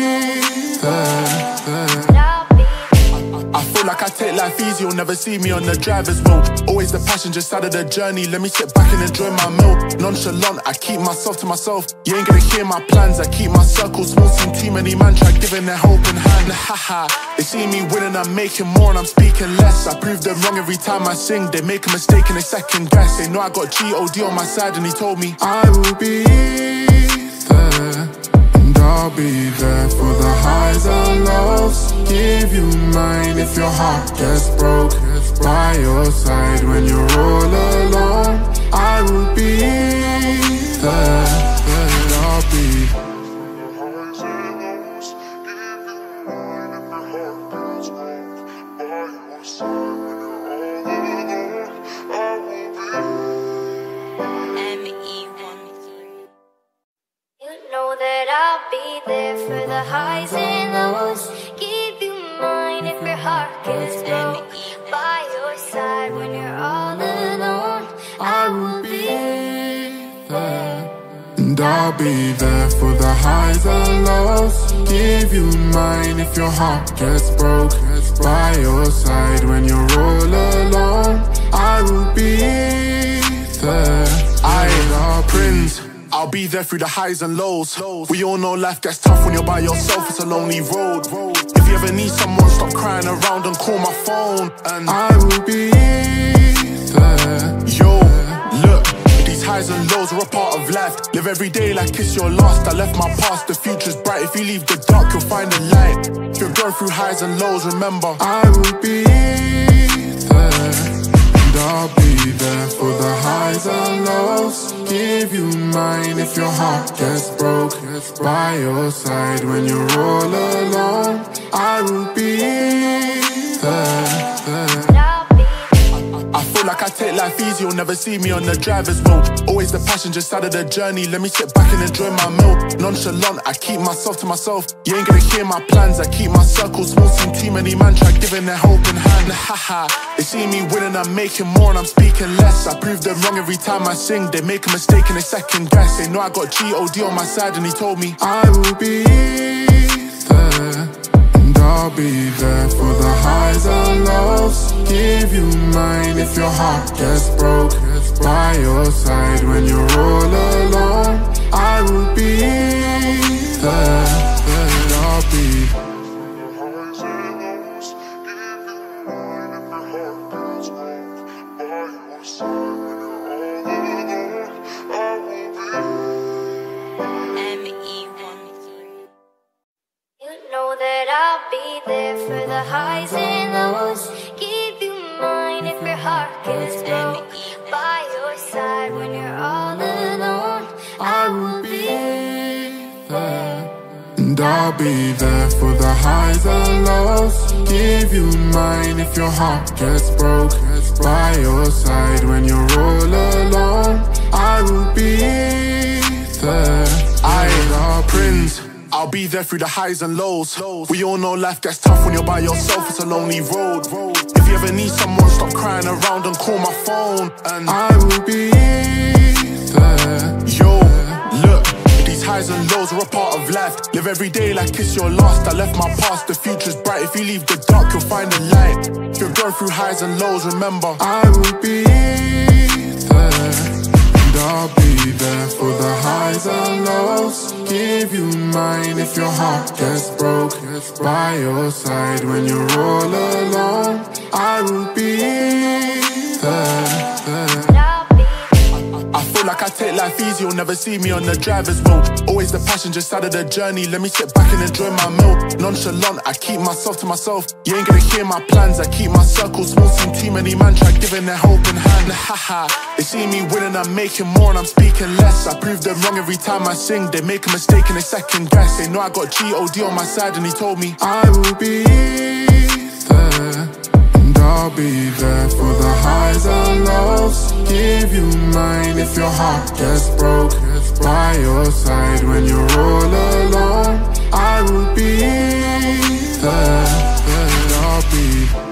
[SPEAKER 2] there.
[SPEAKER 3] I feel like I take life easy, you'll never see me on the driver's wheel. Always the passenger side of the journey, let me sit back and enjoy my meal. Nonchalant, I keep myself to myself. You ain't gonna hear my plans, I keep my circle small. Seen too many man try giving their helping hand. Haha, they see me winning, I'm making more and I'm speaking less. I prove them wrong every time I sing, they make a mistake and they second guess. They know I got G.O.D. on my side and he told me
[SPEAKER 2] I will be there. I'll be there for the highs and lows. Give you mine if your heart gets broke. By your side when you're all alone. I will be there. I'll be
[SPEAKER 1] I'll be there for the highs and lows. Give you mine if your heart gets broke. By your side when you're all alone. I will be
[SPEAKER 2] there. And I'll be there for the highs and lows. Give you mine if your heart gets broke. By your side when you're all alone. I will be there.
[SPEAKER 3] I'm Prinz. I'll be there through the highs and lows. We all know life gets tough when you're by yourself, it's a lonely road. If you ever need someone, stop crying around and call my phone. And
[SPEAKER 2] I will be there.
[SPEAKER 3] Yo, look, these highs and lows are a part of life. Live every day like it's your last. I left my past, the future's bright. If you leave the dark, you'll find the light. If you're going through highs and lows, remember
[SPEAKER 2] I will be there. I'll be there for the highs and lows. Give you mine if your heart gets broke. By your side when you're all alone. I will be there.
[SPEAKER 3] I feel like I take life easy, you'll never see me on the driver's wheel. Always the passenger side of the journey, let me sit back and enjoy my meal. Nonchalant, I keep myself to myself. You ain't gonna hear my plans, I keep my circle small. Seen too many man try giving their helping hand. Haha, they see me winning, I'm making more and I'm speaking less. I prove them wrong every time I sing, they make a mistake and they second guess. They know I got G.O.D. on my side and he told me
[SPEAKER 2] I will be there. I'll be there for the highs and lows. Give you mine if your heart gets broke. By your side when you're all alone. I will be there. I'll be
[SPEAKER 1] gets broke. By your side when you're all alone, I will be there.
[SPEAKER 2] And I'll be there for the highs and lows. Give you mine if your heart gets broke. By your side when you're all alone, I will be there.
[SPEAKER 3] I'm Prinz. I'll be there through the highs and lows. We all know life gets tough when you're by yourself, it's a lonely road. If you ever need someone, stop crying around and call my phone. And
[SPEAKER 2] I will be there.
[SPEAKER 3] Yo, look, these highs and lows are a part of life. Live every day like it's your last. I left my past, the future's bright. If you leave the dark, you'll find the light. If you're going through highs and lows, remember
[SPEAKER 2] I will be there. And I'll be there for the highs and lows. Give you mine if your heart gets broke. By your side when you're all alone, I will be there.
[SPEAKER 3] I feel like I take life easy, you'll never see me on the driver's wheel. Always the passenger side of the journey, let me sit back and enjoy my meal. Nonchalant, I keep myself to myself. You ain't gonna hear my plans, I keep my circle small. Seen too many man try giving their hope in hand. Haha, they see me winning, I'm making more and I'm speaking less. I prove them wrong every time I sing, they make a mistake and they second guess. They know I got G.O.D. on my side and he told me
[SPEAKER 2] I will be there. And I'll be there for the highs and lows. Give you mine if your heart gets broke. By your side when you're all alone, I will be there. And I'll be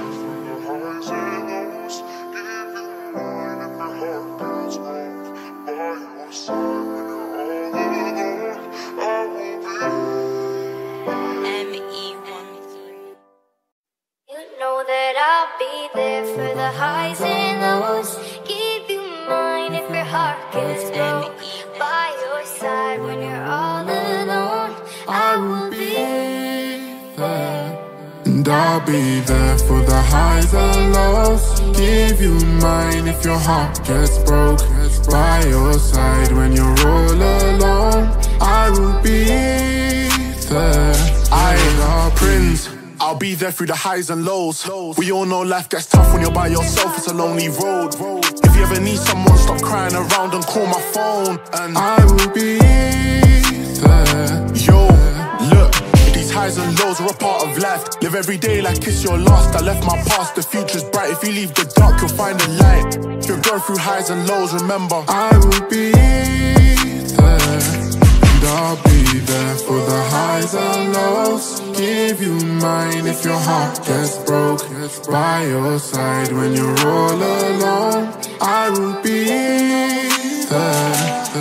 [SPEAKER 1] that I'll be there for the highs and lows. Give you mine if your heart gets broke. By your side when you're all alone, I will be
[SPEAKER 2] there. And I'll be there for the highs and lows. Give you mine if your heart gets broke. By your side when you're all alone, I will be there.
[SPEAKER 3] I'm Prinz. I'll be there through the highs and lows. We all know life gets tough when you're by yourself, it's a lonely road. If you ever need someone, stop crying around and call my phone. And
[SPEAKER 2] I will be there.
[SPEAKER 3] Yo, look, these highs and lows are a part of life. Live every day like it's your last. I left my past, the future's bright. If you leave the dark, you'll find the light. If you're going through highs and lows, remember
[SPEAKER 2] I will be there. And I'll be there for the highs and lows. Give you mine if your heart gets broke. By your side when you're all alone, I will be there.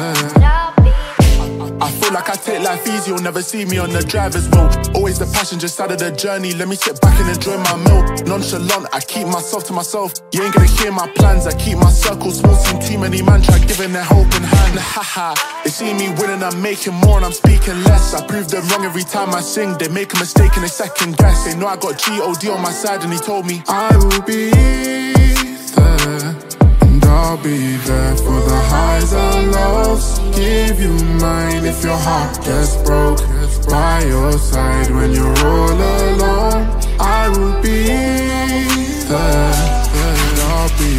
[SPEAKER 3] I feel like I take life easy, you'll never see me on the driver's wheel. Always the passenger side of the journey, let me sit back and enjoy my meal. Nonchalant, I keep myself to myself. You ain't gonna hear my plans, I keep my circle small. Seen too many man try giving their hope in hand. Haha, they see me winning, I'm making more and I'm speaking less. I prove them wrong every time I sing, they make a mistake and they second guess. They know I got G.O.D. on my side and he told me
[SPEAKER 2] I will be there. And I'll be there for the highs and lows. Give you mine if your heart gets broke. By your side when you're all alone, I will be there. And I'll be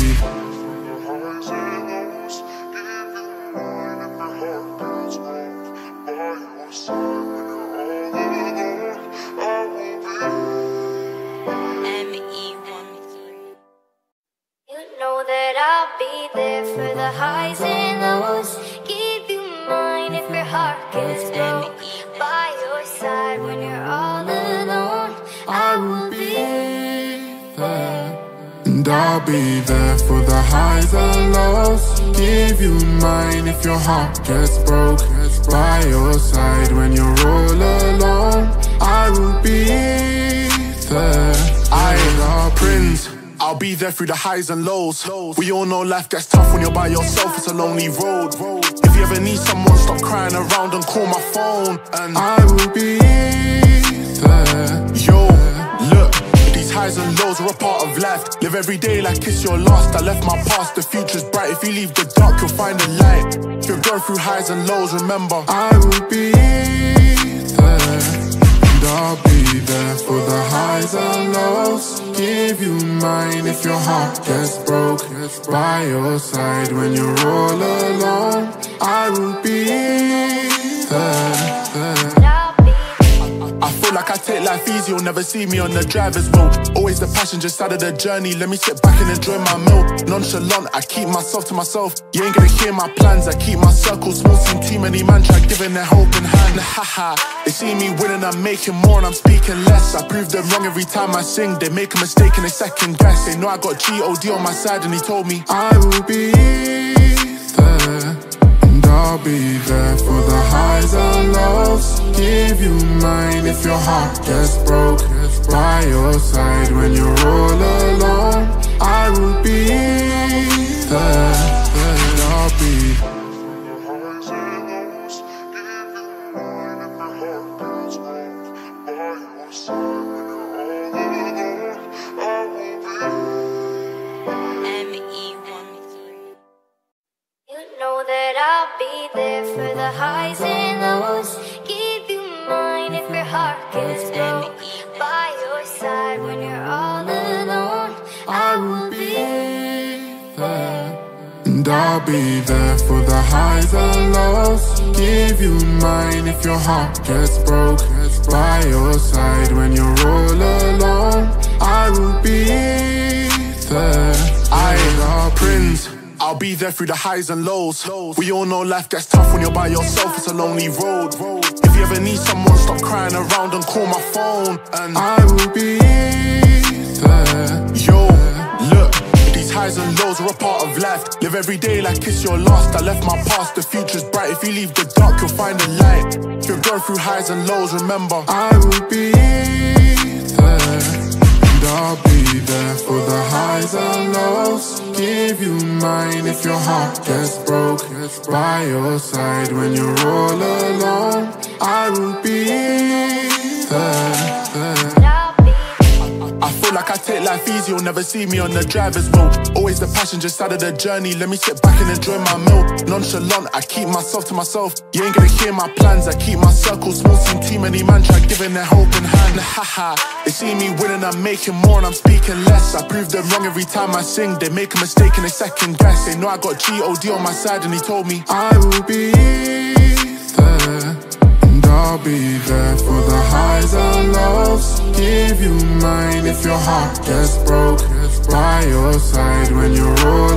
[SPEAKER 1] that I'll be there for the highs and lows. Give you mine if your heart gets broke. By your side when you're all alone, I will be
[SPEAKER 2] there. And I'll be there for the highs and lows. Give you mine if your heart gets broke. By your side when you're all alone, I will be there.
[SPEAKER 3] I'm Prinz. I'll be there through the highs and lows. We all know life gets tough when you're by yourself, it's a lonely road. If you ever need someone, stop crying around and call my phone. And
[SPEAKER 2] I will be there.
[SPEAKER 3] Yo, look, these highs and lows are a part of life. Live every day like it's your last. I left my past, the future's bright. If you leave the dark, you'll find the light. If you're going through highs and lows, remember
[SPEAKER 2] I will be there. And I'll be there for the highs and lows. Give you mine if your heart gets broke. By your side when you're all alone, I will be there.
[SPEAKER 3] I feel like I take life easy, you'll never see me on the driver's wheel. Always the passenger side of the journey, let me sit back and enjoy my meal. Nonchalant, I keep myself to myself. You ain't gonna hear my plans, I keep my circle small. Seen too many man try giving their helping hand. Haha, they see me winning, I'm making more and I'm speaking less. I prove them wrong every time I sing, they make a mistake and they second guess. They know I got G.O.D. on my side and he told me
[SPEAKER 2] I will be there. I'll be there for the highs and lows. Give you mine if your heart gets broke. By your side when you're all alone, I will be there. I'll be
[SPEAKER 1] Know that I'll be there for the highs and lows. Give you mine if your heart gets broke. By your side when you're all alone, I will be
[SPEAKER 2] there. And I'll be there for the highs and lows. Give you mine if your heart gets broke. By your side when you're all alone, I will be there.
[SPEAKER 3] I'm Prinz. I'll be there through the highs and lows. We all know life gets tough when you're by yourself, it's a lonely road. If you ever need someone, stop crying around and call my phone. And
[SPEAKER 2] I will be there.
[SPEAKER 3] Yo, look, these highs and lows are a part of life. Live every day like it's your last. I left my past, the future's bright. If you leave the dark, you'll find the light. If you're going through highs and lows, remember
[SPEAKER 2] I will be there. I'll be there for the highs and lows. Give you mine if your heart gets broke. By your side when you're all alone, I will be there.
[SPEAKER 3] I feel like I take life easy, you'll never see me on the driver's wheel. Always the passenger side of the journey, let me sit back and enjoy my meal. Nonchalant, I keep myself to myself. You ain't gonna hear my plans, I keep my circle small. Seen too many man try giving their helping hand. Haha, they see me winning, I'm making more and I'm speaking less. I prove them wrong every time I sing, they make a mistake and they second guess. They know I got G.O.D. on my side and he told me
[SPEAKER 2] I will be there. I'll be there for the highs and lows. Give you mine if your heart gets broke. By your side when you're all